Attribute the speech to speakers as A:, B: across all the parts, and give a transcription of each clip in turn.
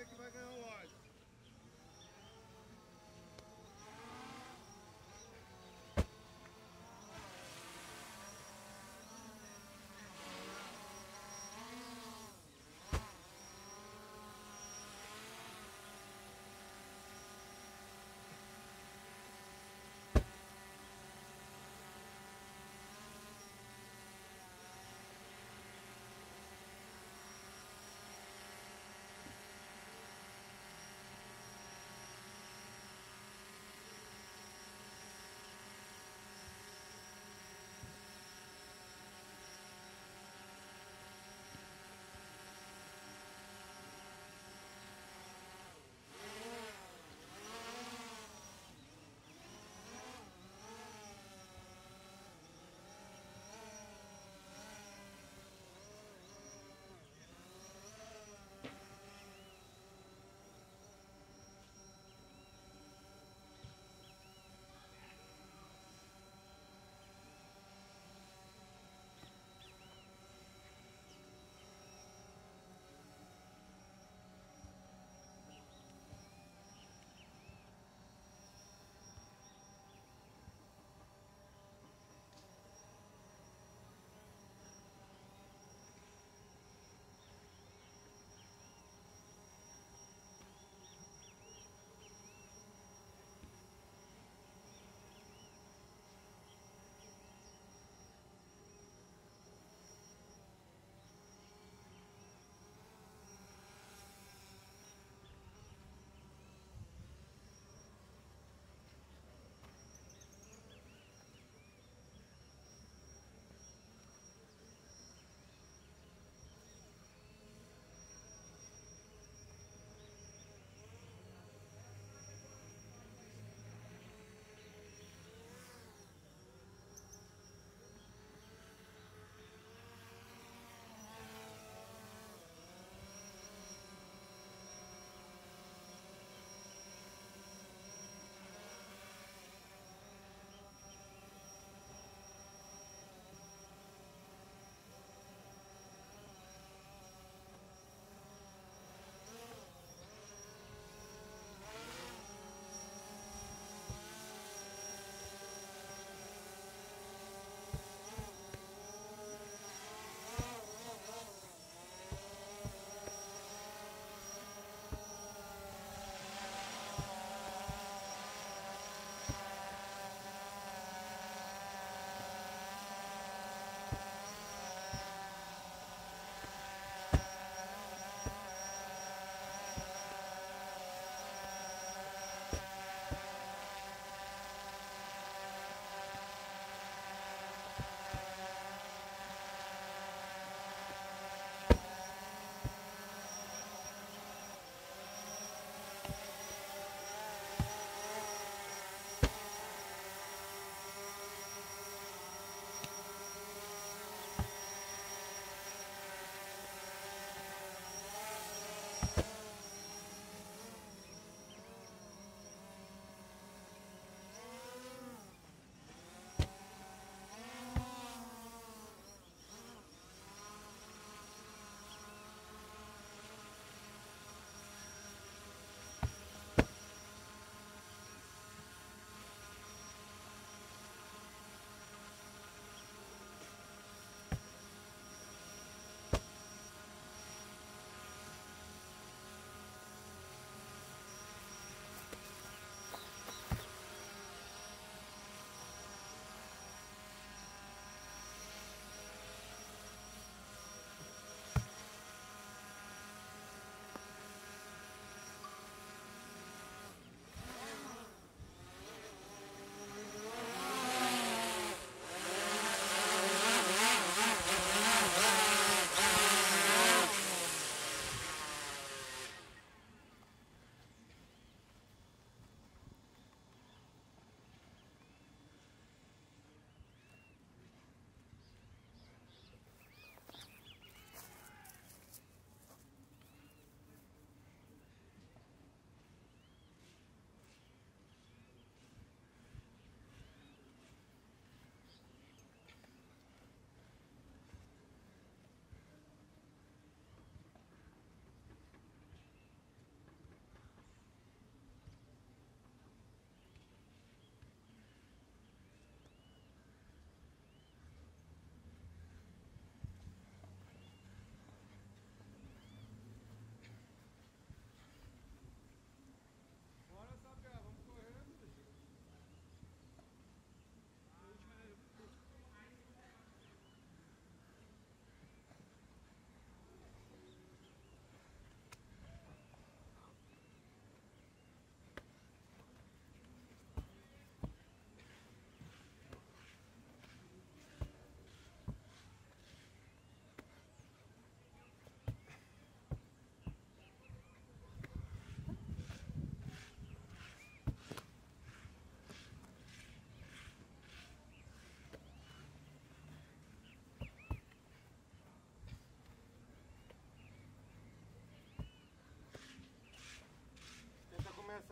A: ver quem vai ganhar o óleo.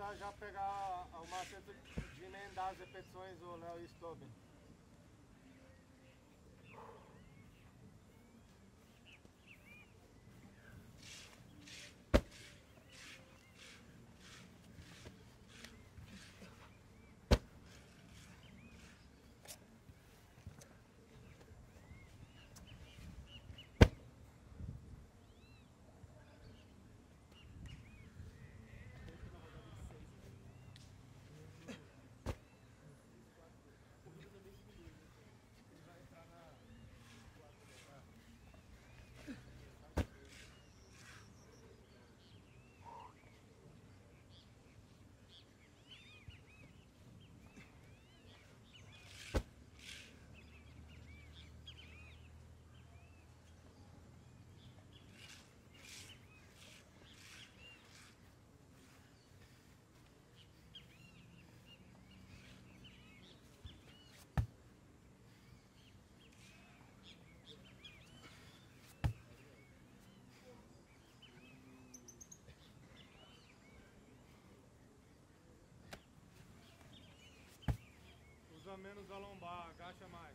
A: já pegar o macete de emendar as repetições, o Léo e o Stobin. Usa menos a lombar, agacha mais.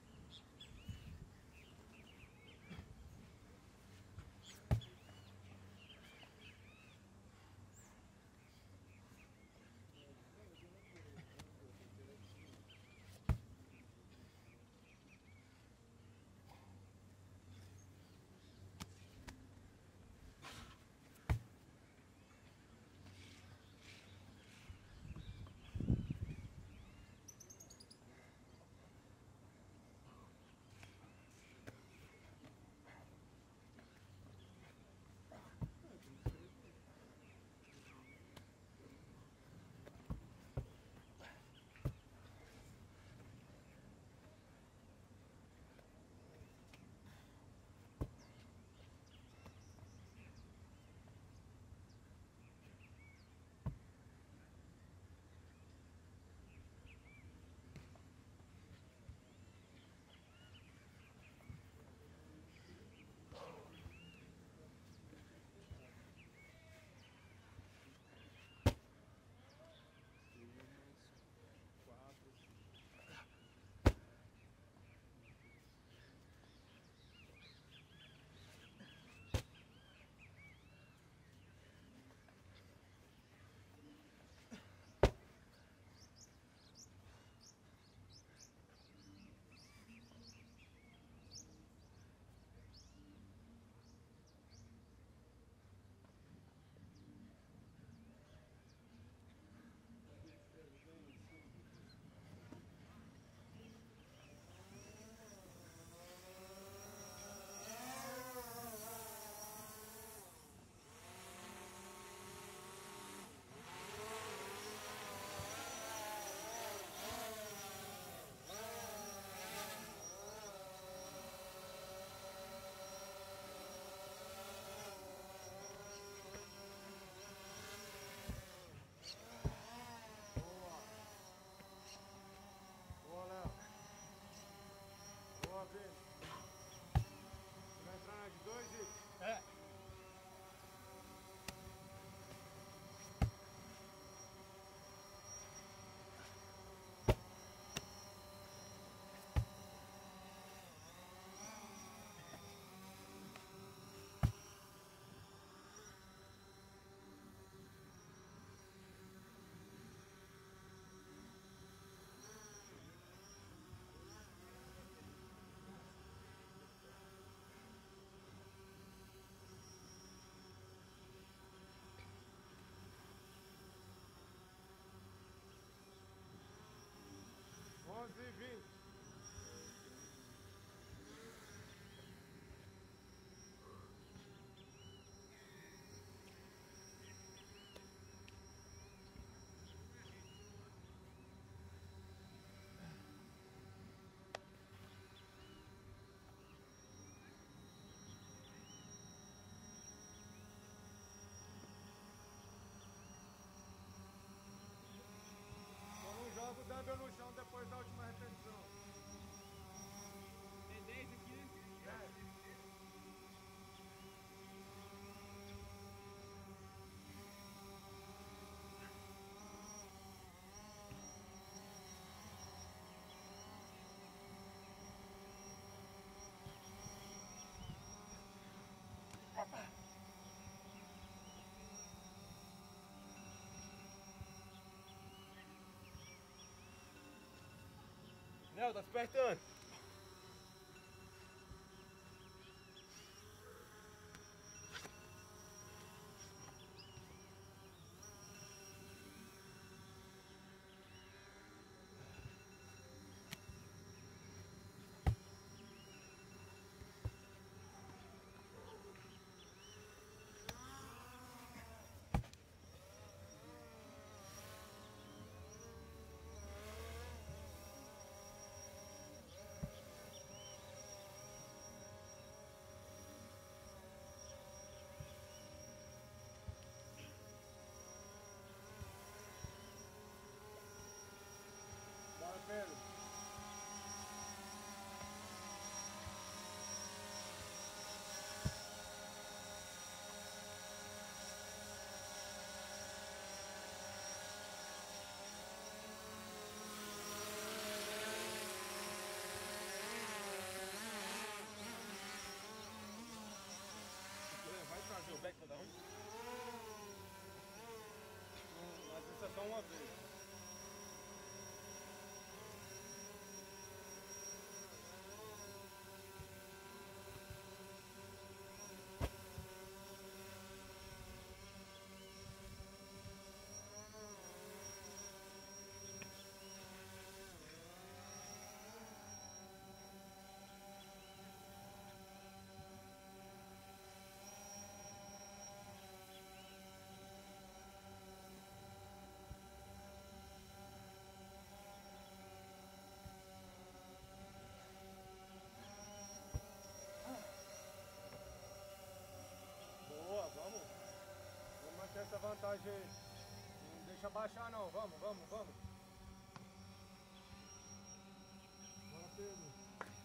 A: Léo, tá despertando. Bora, Pedro. Vai trazer o beck cada um? Mas isso é só uma vez. Boa, vamos. Vamos manter essa vantagem aí. Não deixa baixar não, vamos. Bora, Pedro.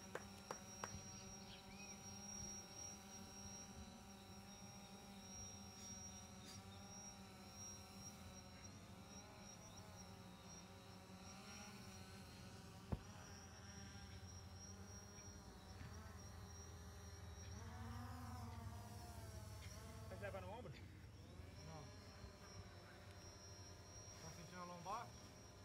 A: Reserva no ombro? Não. Tá sentindo a lombar?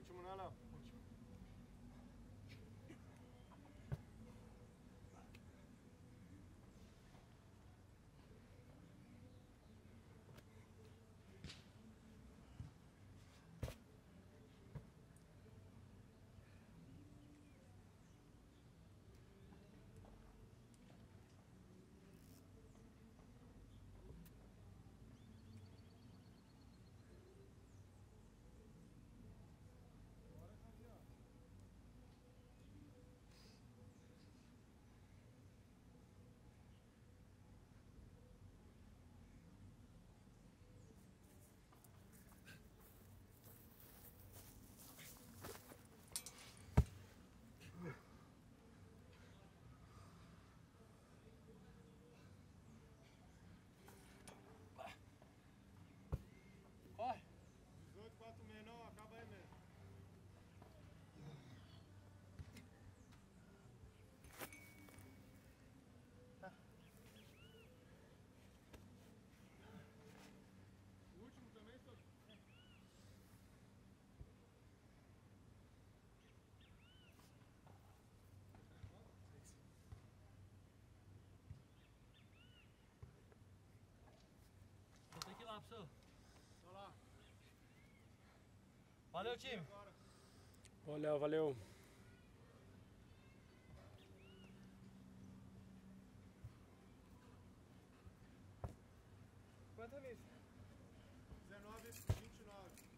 A: Último, né, Léo?
B: Último.
A: Corre! 18, 4 menor, acaba aí mesmo. O último também, senhor?
B: Vou ter que ir lá, professor.
A: Tô lá.
B: Valeu, time.
A: Valeu, valeu. Quanto é isso? 19, 29.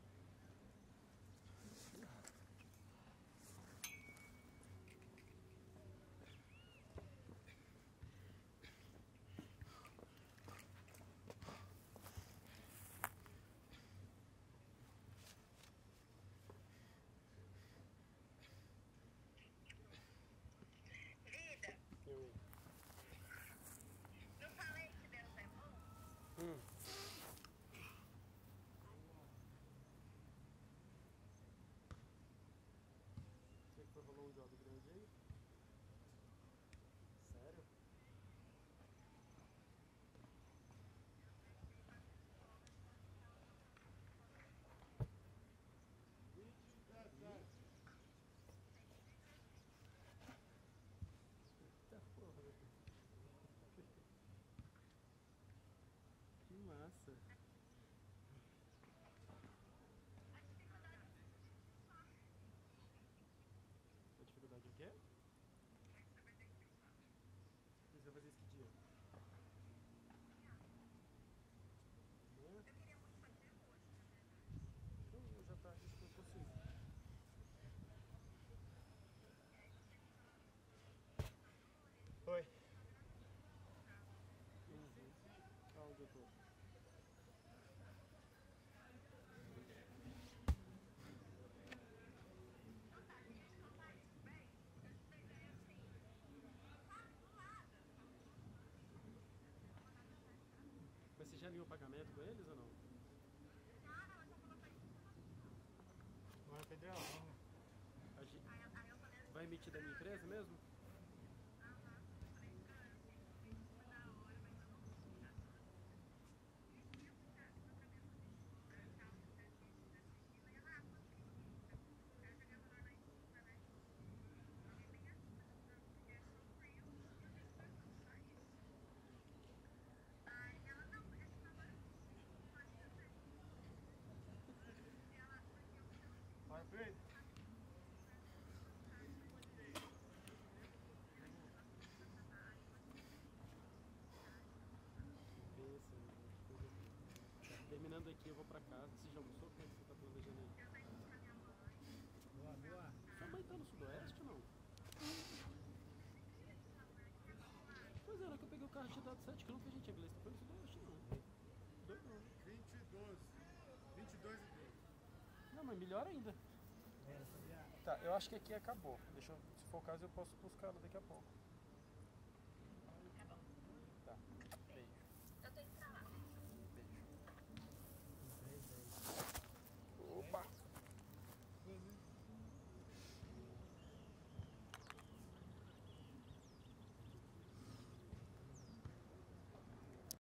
C: Vida,
A: Eu.
C: não falei que Deus é bom?
A: Você que foi rolou um jogo grande aí? Sério? Eita porra, velho. Que massa. A dificuldade o quê? Você vai fazer isso que dia? Amanhã? Então já tá, acho que eu consigo. Oi. Aonde eu tô? Mas você já alinhou o pagamento com eles ou não? Não é federal, não. Vai emitir da minha empresa mesmo? Vai, Pedro. Terminando aqui, eu vou pra casa. Você já almoçou? Como é que você tá planejando aí?
B: Boa, boa.
A: Sua mãe tá no sudoeste ou não? Pois é, na hora que eu peguei o carro tinha dado 7 km, a gente, a Gleice não foi no sudoeste não. Doido não. 22 e 12. Não, mas melhor ainda. Tá, eu acho que aqui acabou. Deixa eu, se for o caso, eu posso buscar ela daqui a pouco.